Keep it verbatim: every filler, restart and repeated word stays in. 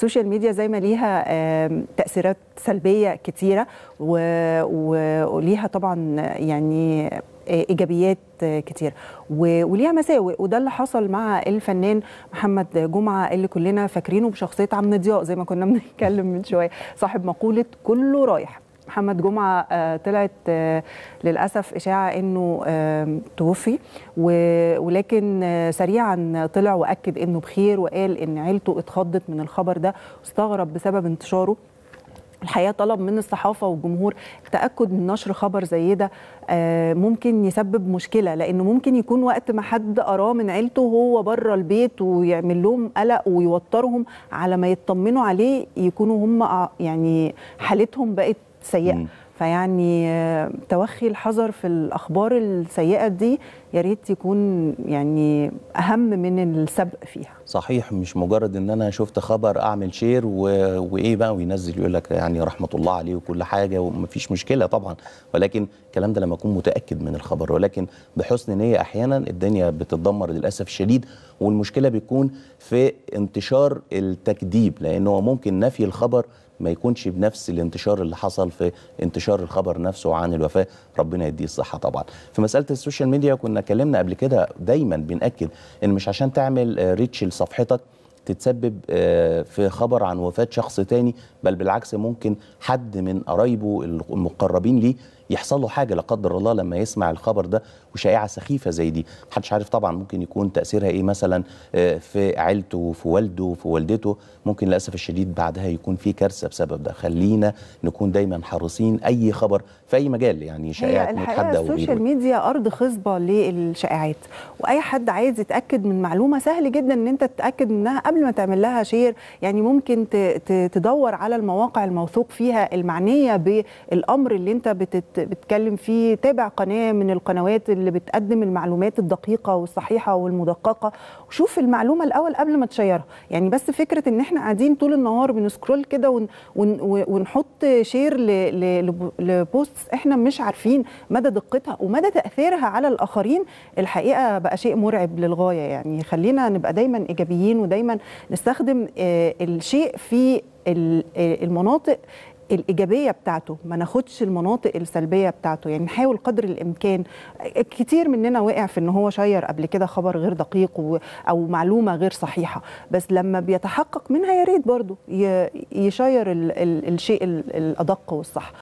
السوشيال ميديا زي ما ليها تأثيرات سلبية كتيرة وليها طبعا يعني ايجابيات كتير وليها مساوئ، وده اللي حصل مع الفنان محمد جمعه اللي كلنا فاكرينه بشخصيه عم ضياء زي ما كنا بنتكلم من شويه، صاحب مقوله كله رايح. محمد جمعه طلعت للاسف اشاعه انه توفي، ولكن سريعا طلع واكد انه بخير، وقال ان عيلته اتخضت من الخبر ده واستغرب بسبب انتشاره. الحقيقه طلب من الصحافه والجمهور التاكد من نشر خبر زي ده ممكن يسبب مشكله، لانه ممكن يكون وقت ما حد قراه من عيلته هو بره البيت ويعمل لهم قلق ويوترهم، على ما يطمنوا عليه يكونوا هم يعني حالتهم بقت سيئه. فيعني توخي الحذر في الاخبار السيئه دي يا ريت يكون يعني اهم من السبق فيها. صحيح، مش مجرد ان انا شفت خبر اعمل شير و... وايه بقى وينزل يقول لك يعني رحمه الله عليه وكل حاجه ومفيش مشكله طبعا، ولكن الكلام ده لما اكون متاكد من الخبر، ولكن بحسن نيه احيانا الدنيا بتتدمر للاسف الشديد، والمشكله بتكون في انتشار التكذيب، لانه ممكن نفي الخبر ما يكونش بنفس الانتشار اللي حصل في انتشار الخبر نفسه عن الوفاة، ربنا يديه الصحة طبعا. في مسألة السوشيال ميديا كنا اتكلمنا قبل كده، دايما بنأكد ان مش عشان تعمل ريتش لصفحتك تتسبب في خبر عن وفاة شخص تاني، بل بالعكس ممكن حد من قرايبه المقربين ليه يحصل له حاجه لا قدر الله لما يسمع الخبر ده، وشائعه سخيفه زي دي محدش عارف طبعا ممكن يكون تاثيرها ايه مثلا في عيلته، في والده، في والدته، ممكن للاسف الشديد بعدها يكون في كارثه بسبب ده. خلينا نكون دايما حريصين اي خبر في اي مجال، يعني شائعات متحدة وغيره. السوشيال ميديا ارض خصبه للشائعات، واي حد عايز يتاكد من معلومه سهل جدا ان انت تتاكد منها قبل ما تعمل لها شير. يعني ممكن تدور على المواقع الموثوق فيها المعنيه بالامر اللي انت بتت بتتكلم فيه، تابع قناه من القنوات اللي بتقدم المعلومات الدقيقه والصحيحه والمدققه، وشوف المعلومه الاول قبل ما تشيرها. يعني بس فكره ان احنا قاعدين طول النهار بنسكرول كده ون ون ونحط شير لبوست احنا مش عارفين مدى دقتها ومدى تاثيرها على الاخرين، الحقيقه بقى شيء مرعب للغايه. يعني خلينا نبقى دايما ايجابيين ودايما نستخدم الشيء في المناطق الإيجابية بتاعته، ما ناخدش المناطق السلبية بتاعته. يعني نحاول قدر الإمكان. كتير مننا وقع في إن هو شير قبل كده خبر غير دقيق أو معلومة غير صحيحة، بس لما بيتحقق منها يا ريت برضه يشير ال ال الشيء الأدق والصح.